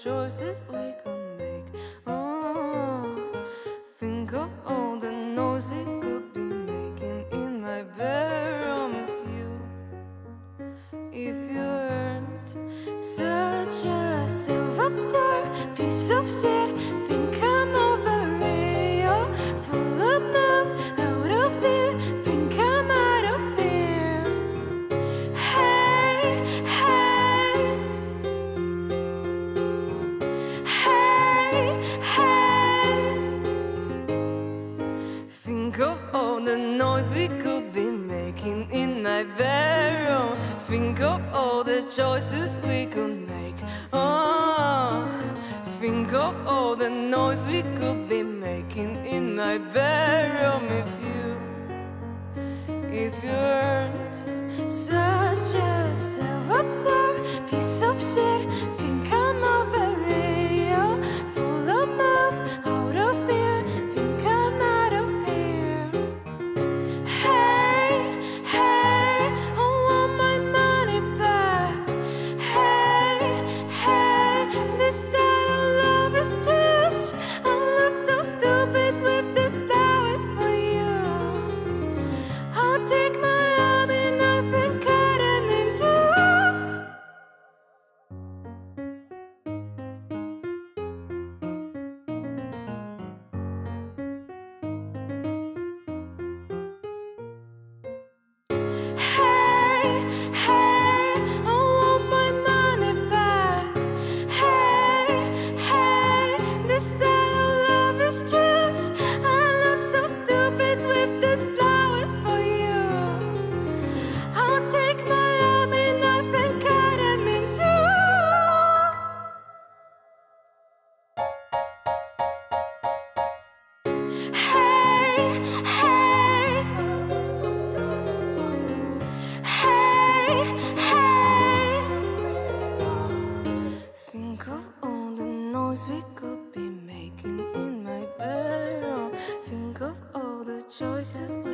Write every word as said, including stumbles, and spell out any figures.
choices we could make. Oh, think of all the noise we could be making in my bedroom if you, if you weren't such a self-absorbed piece of shit. Think I'm over it, you're full of love, out of fear. Think I'm out of fear. Hey, hey, hey, hey. Think of all the noise we could be making in my bedroom. Think of all the choices we could make. Oh, think of all the noise we could be making in my bedroom if you, if you weren't such a self-absorbed piece of shit. Think I'm over it, you're full of love, out of fear. Think I'm out of fear. Hey, hey, I want my money back. Hey, hey, this side of love is trash. I look so stupid with these flowers for you. I'll take my army knife and cut him in two. Hey, hey, I want my money back. Hey, hey, this side of love is trash. I look so stupid with these flowers for you. I'll take my army knife and cut him in two. Hey, hey, hey, hey. Think of all the noise we could be making in my bedroom. Think of all the choices we